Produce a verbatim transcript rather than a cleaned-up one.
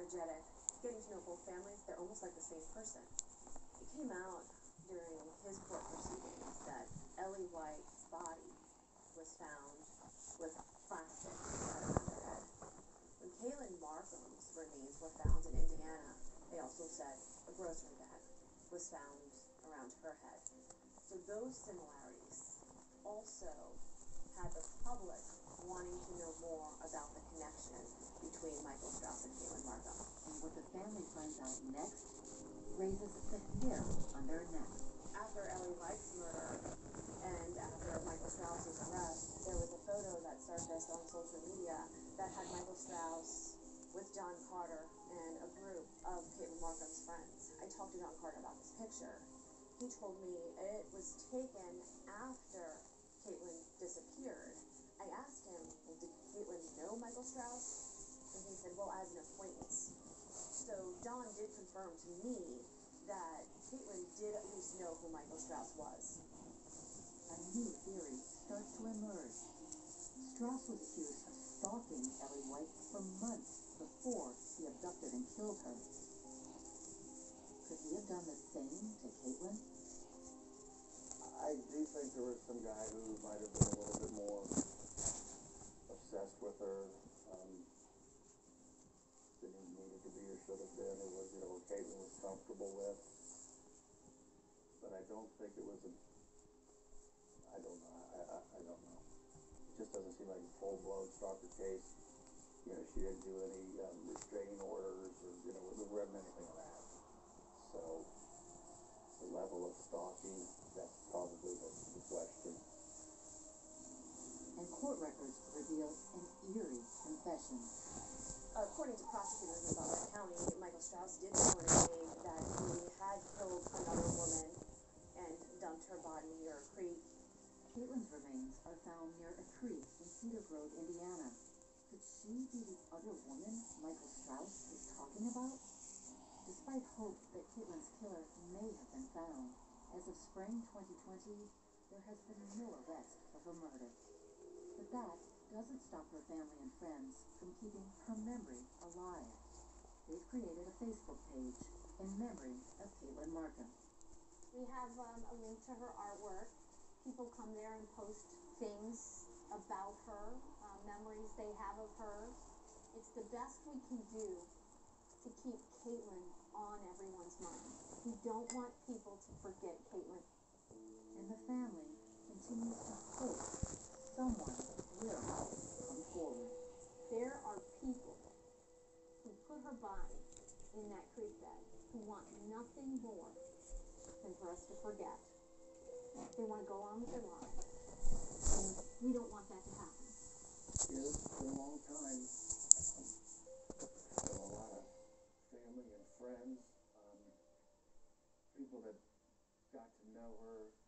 energetic. Getting to know both families, they're almost like the same person. It came out during his court proceedings that Ellie White's body was found with plastic cut around her head. When Caitlin Markham's remains were found in Indiana, they also said a grocery bag was found around her head. So those similarities also had the public wanting to know more about the connection between Michael Strauss and Caitlin Markham. And what the family finds out next raises the hair on their neck. After Ellie White's murder and after Michael Strauss's arrest, there was a photo that surfaced on social media that had Michael Strauss with John Carter and a group of Caitlin Markham's friends. I talked to John Carter about this picture. He told me it was taken after Caitlin disappeared. I asked him, well, did Caitlin know Michael Strauss? And he said, well, as an acquaintance. So John did confirm to me that Caitlin did at least know who Michael Strauss was. A new theory starts to emerge. Strauss was accused of stalking Ellie White for months before he abducted and killed her. Could he have done the same to Caitlin? I do think there was some guy who might have been a little bit more obsessed with her um, than he needed to be or should have been, or was, you know, what Caitlin was comfortable with. But I don't think it was a, I don't know, I, I, I don't know. It just doesn't seem like a full-blown stalker case. You know, she didn't do any um, restraining orders, or, you know, there wasn't anything of that. So, the level of stalking, that's probably the, the question. And court records reveal an eerie confession. According to prosecutors in Butler County, Michael Strauss did tell an aide that he had killed another woman and dumped her body near a creek. Caitlin's remains are found near a creek in Cedar Grove, Indiana. Could she be the other woman Michael Strauss is talking about? Despite hope that Caitlin's killer may have been found, as of spring twenty twenty, there has been no arrest of her murder. But that doesn't stop her family and friends from keeping her memory alive. They've created a Facebook page in memory of Caitlin Markham. We have um, a link to her artwork. People come there and post things about her, uh, memories they have of her. It's the best we can do to keep Caitlin on everyone's mind. We don't want people to forget Caitlin. And the family continues to hope someone will come forward. There are people who put her body in that creek bed who want nothing more than for us to forget. They want to go on with their lives. And we don't want that to happen. Yeah, it's been a long time. Um, a lot of family and friends, um, people that got to know her